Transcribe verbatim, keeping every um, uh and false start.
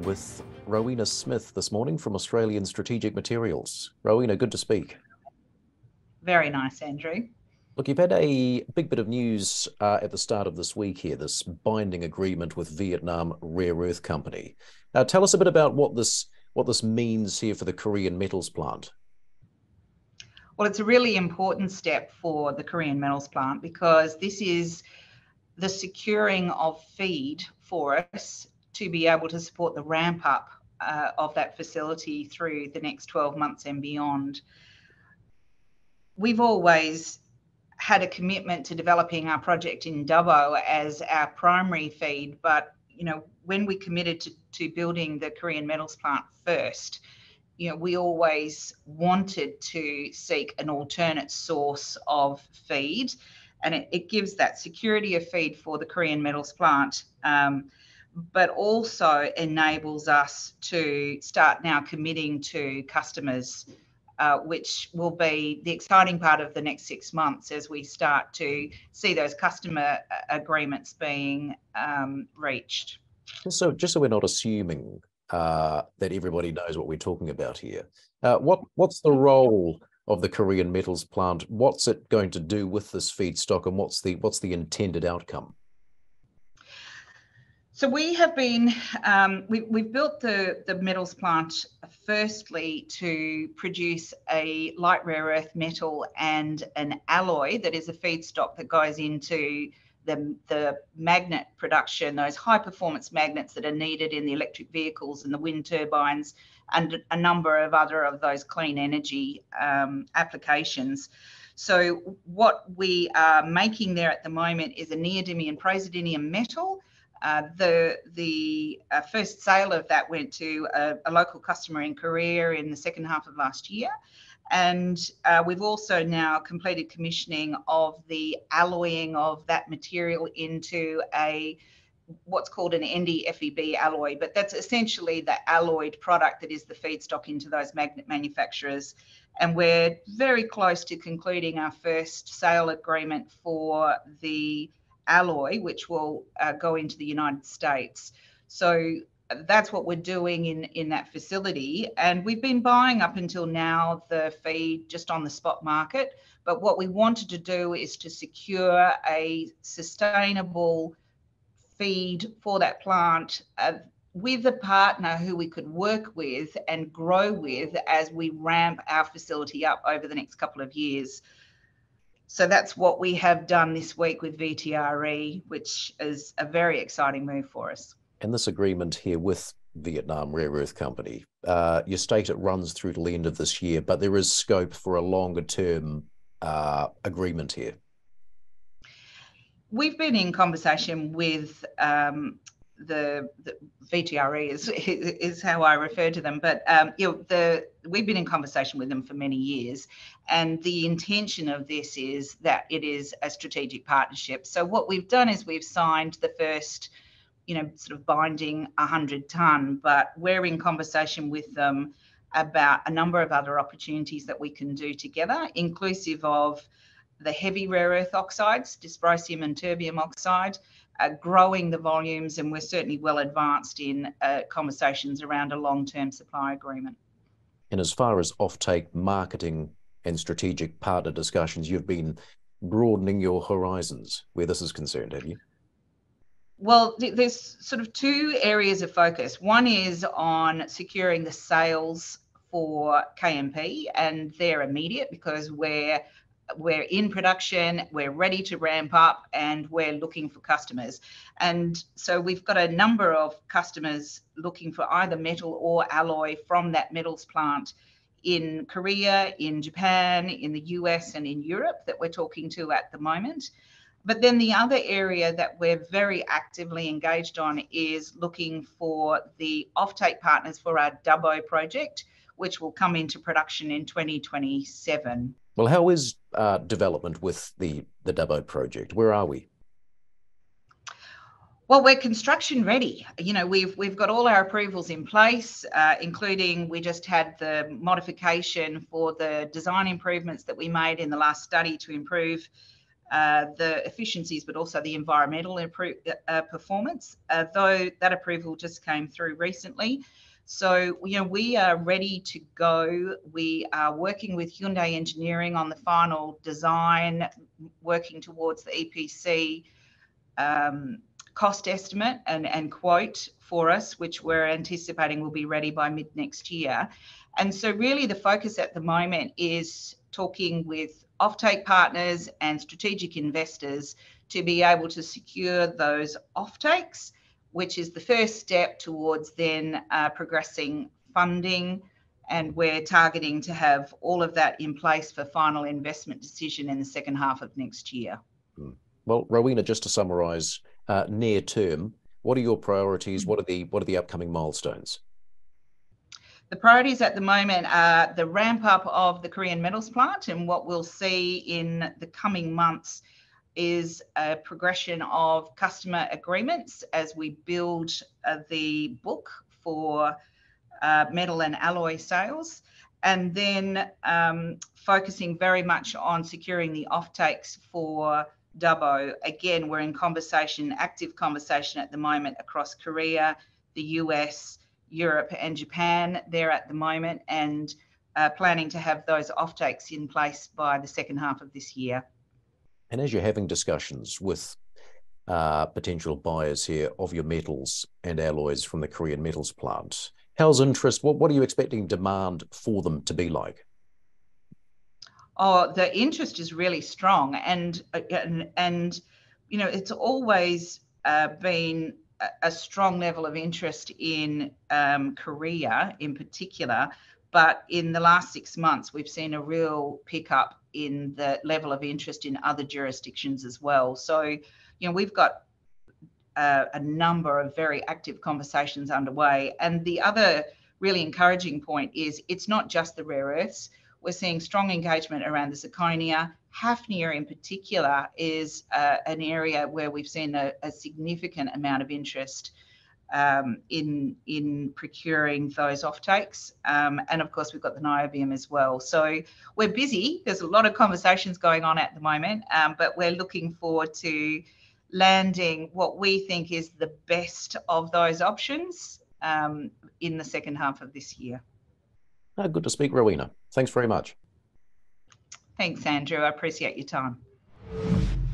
with Rowena Smith this morning from Australian Strategic Materials. Rowena, good to speak. Very nice, Andrew. Look, you've had a big bit of news uh, at the start of this week here, this binding agreement with Vietnam Rare Earth Company. Now, tell us a bit about what this what this means here for the Korean metals plant. Well, it's a really important step for the Korean metals plant because this is the securing of feed for us to be able to support the ramp up uh, of that facility through the next twelve months and beyond. We've always had a commitment to developing our project in Dubbo as our primary feed, but you know, when we committed to, to building the Korean metals plant first, you know, we always wanted to seek an alternate source of feed, and it, it gives that security of feed for the Korean metals plant, um, but also enables us to start now committing to customers, uh, which will be the exciting part of the next six months as we start to see those customer agreements being um, reached. So, just so we're not assuming uh, that everybody knows what we're talking about here, uh, what what's the role of the Korean metals plant? What's it going to do with this feedstock, and what's the what's the intended outcome? So we have been, um, we, we've built the, the metals plant firstly to produce a light rare earth metal and an alloy that is a feedstock that goes into the, the magnet production, those high performance magnets that are needed in the electric vehicles and the wind turbines and a number of other of those clean energy um, applications. So what we are making there at the moment is a neodymium praseodymium metal. Uh, the the uh, first sale of that went to a, a local customer in Korea in the second half of last year. And uh, we've also now completed commissioning of the alloying of that material into a what's called an N D F E B alloy, but that's essentially the alloyed product that is the feedstock into those magnet manufacturers. And we're very close to concluding our first sale agreement for the alloy, which will uh, go into the United States. So that's what we're doing in, in that facility. And we've been buying up until now the feed just on the spot market. But what we wanted to do is to secure a sustainable feed for that plant uh, with a partner who we could work with and grow with as we ramp our facility up over the next couple of years. So that's what we have done this week with V T R E, which is a very exciting move for us. And this agreement here with Vietnam Rare Earth Company, uh, you state it runs through to the end of this year, but there is scope for a longer term uh, agreement here. We've been in conversation with um, the, the V T R E is, is how I refer to them, but um, you know, the we've been in conversation with them for many years, and the intention of this is that it is a strategic partnership. So what we've done is we've signed the first, you know, sort of binding one hundred ton, but we're in conversation with them about a number of other opportunities that we can do together, inclusive of the heavy rare earth oxides, dysprosium and terbium oxide, uh, growing the volumes, and we're certainly well advanced in uh, conversations around a long-term supply agreement. And as far as offtake, marketing and strategic partner discussions, you've been broadening your horizons where this is concerned, have you? Well, there's sort of two areas of focus. One is on securing the sales for K M P, and they're immediate because we're we're in production, we're ready to ramp up, and we're looking for customers. And so we've got a number of customers looking for either metal or alloy from that metals plant in Korea, in Japan, in the U S, and in Europe that we're talking to at the moment. But then the other area that we're very actively engaged on is looking for the offtake partners for our Dubbo project, which will come into production in twenty twenty-seven. Well, how is uh, development with the, the Dubbo project? Where are we? Well, we're construction ready. You know, we've we've got all our approvals in place, uh, including we just had the modification for the design improvements that we made in the last study to improve uh, the efficiencies, but also the environmental uh, performance, uh, though that approval just came through recently. So, you know, we are ready to go. We are working with Hyundai Engineering on the final design, working towards the E P C um, cost estimate and, and quote for us, which we're anticipating will be ready by mid next year. And so really the focus at the moment is talking with offtake partners and strategic investors to be able to secure those offtakes, which is the first step towards then uh, progressing funding. And we're targeting to have all of that in place for final investment decision in the second half of next year. Well, Rowena, just to summarise, uh, near term, what are your priorities? What are the what are the upcoming milestones? The priorities at the moment are the ramp up of the Korean Metals plant, and what we'll see in the coming months is a progression of customer agreements as we build uh, the book for uh, metal and alloy sales, and then um, focusing very much on securing the offtakes for Dubbo. Again, we're in conversation, active conversation at the moment across Korea, the U S, Europe and Japan there at the moment, and uh, planning to have those offtakes in place by the second half of this year. And as you're having discussions with uh, potential buyers here of your metals and alloys from the Korean Metals plant, how's interest? What, what are you expecting demand for them to be like? Oh, the interest is really strong, and and, and you know, it's always uh, been a strong level of interest in um, Korea in particular, but in the last six months, we've seen a real pickup in the level of interest in other jurisdictions as well. So, you know, we've got uh, a number of very active conversations underway. And the other really encouraging point is it's not just the rare earths. We're seeing strong engagement around the zirconia. Hafnia in particular is uh, an area where we've seen a, a significant amount of interest um, in, in procuring those offtakes. Um, and of course, we've got the niobium as well. So we're busy. There's a lot of conversations going on at the moment, um, but we're looking forward to landing what we think is the best of those options um, in the second half of this year. Oh, good to speak, Rowena. Thanks very much. Thanks, Andrew. I appreciate your time.